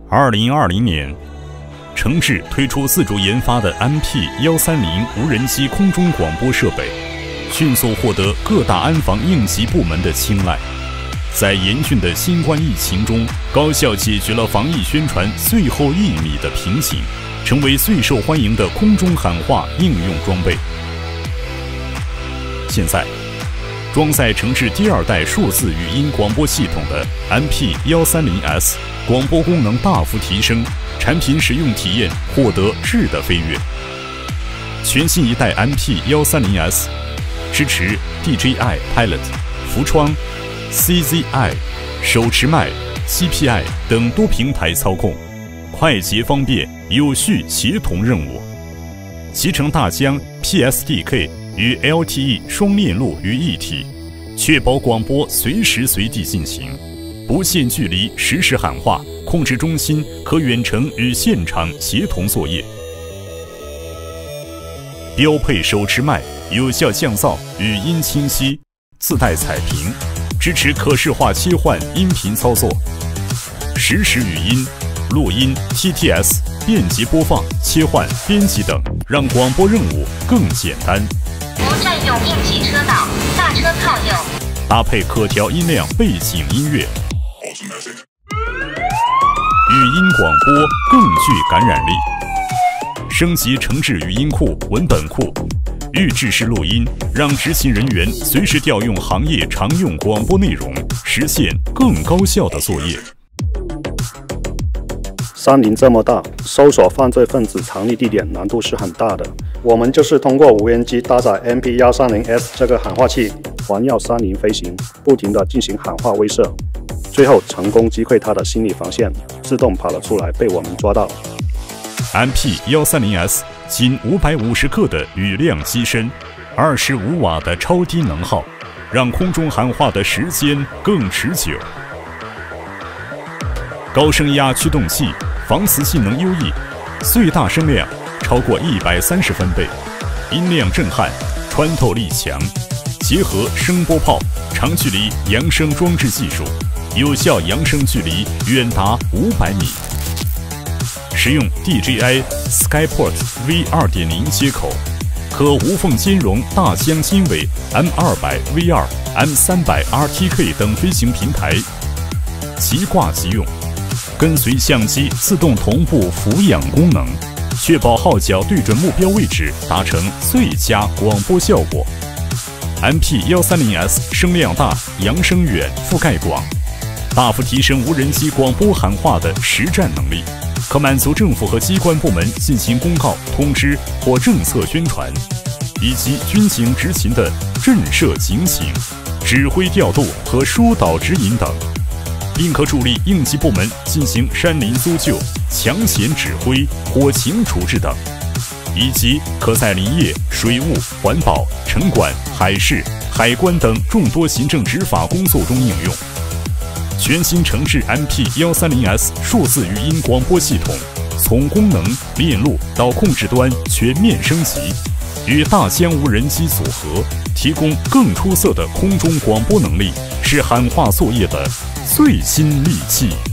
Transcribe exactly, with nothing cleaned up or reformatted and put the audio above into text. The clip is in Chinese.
二零二零年，诚致推出自主研发的 M P 一三零无人机空中广播设备，迅速获得各大安防应急部门的青睐。在严峻的新冠疫情中，高效解决了防疫宣传最后一米的瓶颈，成为最受欢迎的空中喊话应用装备。现在，装载诚致第二代数字语音广播系统的 M P 一三零 S 广播功能大幅提升，产品使用体验获得质的飞跃。全新一代 M P 一三零 S 支持 D J I Pilot、浮窗、C Z I、手持麦、C P I 等多平台操控，快捷方便，有序协同任务。集成大疆 P S D K 与 L T E 双链路于一体，确保广播随时随地进行，不限距离实时喊话，控制中心可远程与现场协同作业。标配手持麦，有效降噪，语音清晰，自带彩屏，支持可视化切换音频操作，实时语音、录音、T T S 便捷播放、切换、编辑等，让广播任务更简单。 不占用应急车道，大车靠右。 搭配可调音量背景音乐，语音广播更具感染力。升级诚致语音库、文本库，预制式录音，让执勤人员随时调用行业常用广播内容，实现更高效的作业。 山林这么大，搜索犯罪分子藏匿地点难度是很大的。我们就是通过无人机搭载 M P 一三零 S 这个喊话器，环绕山林飞行，不停地进行喊话威慑，最后成功击溃他的心理防线，自动跑了出来，被我们抓到。 M P 一三零 S 仅五百五十克的语量机身，二十五瓦的超低能耗，让空中喊话的时间更持久。高声压驱动器，防磁性能优异，最大声量超过一百三十分贝，音量震撼，穿透力强，结合声波炮、长距离扬声装置技术，有效扬声距离远达五百米。使用 D J I Skyport V 二点零 接口，可无缝兼容大疆经纬 M 二百 V 二、M 三百 R T K 等飞行平台，即挂即用，跟随相机自动同步俯仰功能，确保号角对准目标位置，达成最佳广播效果。M P 一三零 S 声量大，扬声远，覆盖广，大幅提升无人机广播喊话的实战能力，可满足政府和机关部门进行公告、通知或政策宣传，以及军警执勤的震慑警醒、指挥调度和疏导指引等，并可助力应急部门进行山林搜救、抢险指挥、火情处置等，以及可在林业、水务、环保、城管、海事、海关等众多行政执法工作中应用。全新诚致 M P 一三零 S 数字语音广播系统，从功能、链路到控制端全面升级，与大疆无人机组合，提供更出色的空中广播能力，是喊话作业的最新利器。